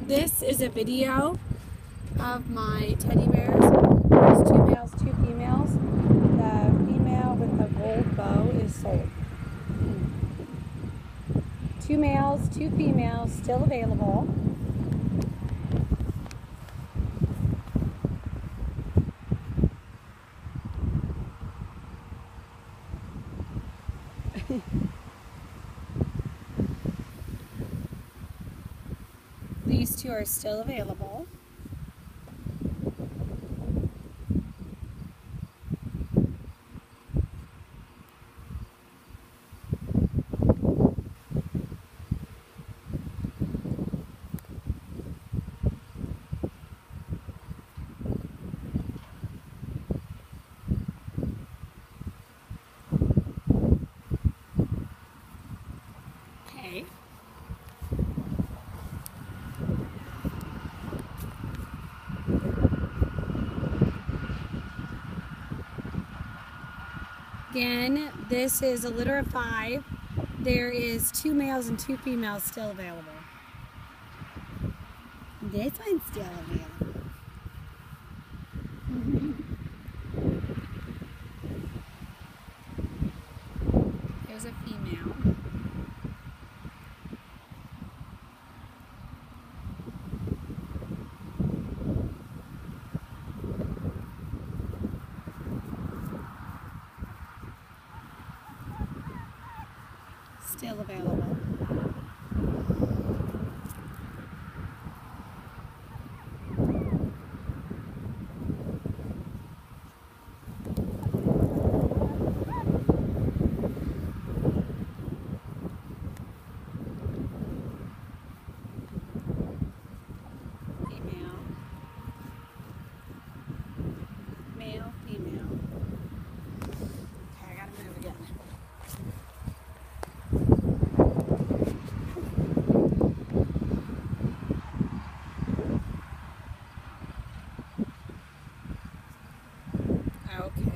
This is a video of my teddy bears. There's 2 males, 2 females. The female with the gold bow is sold. 2 males, 2 females, still available. These 2 are still available. Okay. Again, this is a litter of 5. There is 2 males and 2 females still available. This one's still available. There's a female. Still available. Female. Male, female. Okay, I gotta move again. Okay.